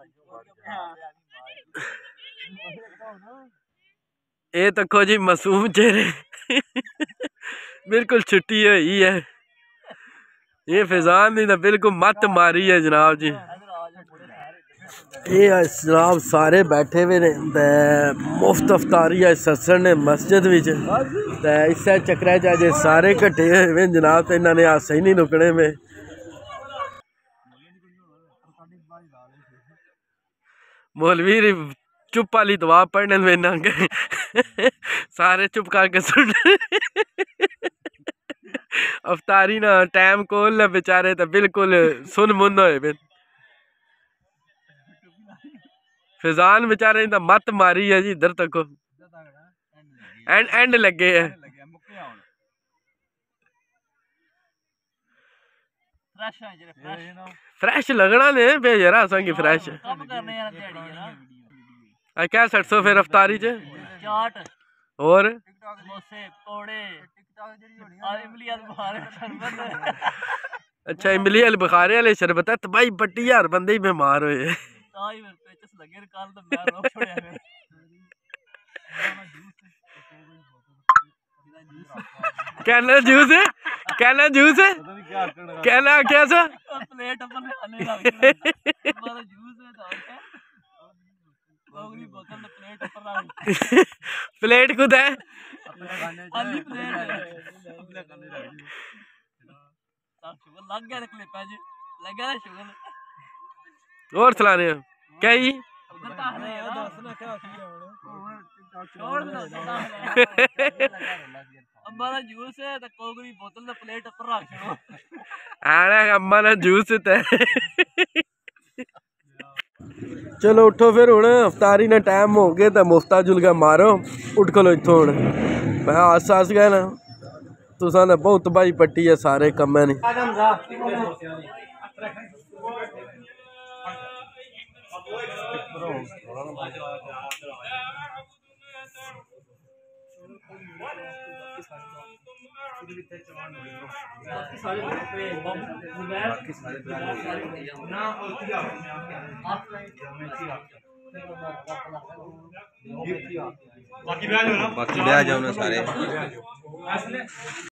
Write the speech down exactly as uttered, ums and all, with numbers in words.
ये तको जी मासूम चेहरे बिल्कुल छुट्टी हुई है। ये फैजान दी बिल्कुल मत मारी है जनाब जी। ये जनाब सारे बैठे हुए ने मुफ्त अफतारी है ससर ने मस्जिद विच इस चक्कर च अजे सारे कट्ठे हुए जनाब। तो इन्होंने हासा ही नहीं रुकने में। मौलवी चुप वाली दुआ पढ़ने में ना सारे चुप करके सुन अफतारी ना टाइम कोल बेचारे तो बिल्कुल सुन मुन होए। फैजान बेचारे ने मत मारी है जी। इधर तक एंड एंड लगे है। फ्रेश लगना ने पे यार असांगी फ्रेश क्या सठ सौ फिर अफतारी च और अच्छा इमली वाले बुखारे वाले शरबत है तो भाई पट्टी यार बंदे ही बीमार हुए। कहना जूस है कहना जूस है कहना क्या सा प्लेट खुद है और चलाने क्या ही अम्मा जूस है तो कोकरी बोतल दा प्लेट ऊपर रख छो आना अम्मा ना जूस ते चलो उठो फिर हुण अफतारी ना टाइम हो गया तो मुफ्ता जुलगा मारो उठ खलो इत्थों हुण मैं आस आस गए ना तुसां ने बहुत भाई पट्टी है सारे कम्में ने। बाकी ब्याह जाओ ना सारे।